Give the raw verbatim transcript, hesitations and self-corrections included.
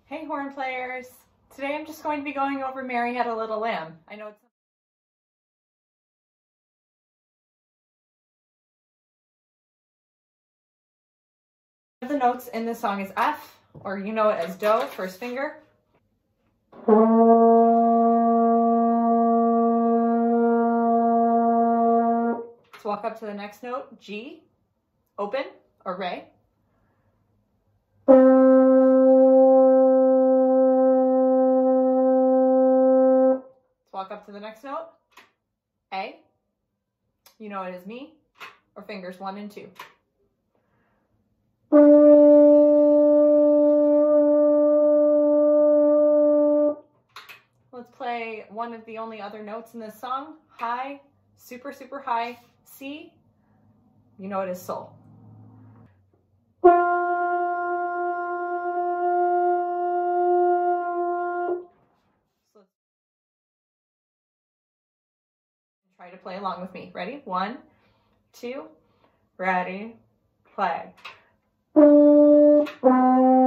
Hey horn players! Today I'm just going to be going over Mary Had a Little Lamb. I know it's the notes in this song is F, or you know it as Do, first finger. Let's walk up to the next note, G, open, or Re. Let's walk up to the next note, A, you know it as Mi, or fingers one and two. Let's play one of the only other notes in this song, high, super, super high, C, you know it as Sol. So try to play along with me. Ready? One, two, ready, play.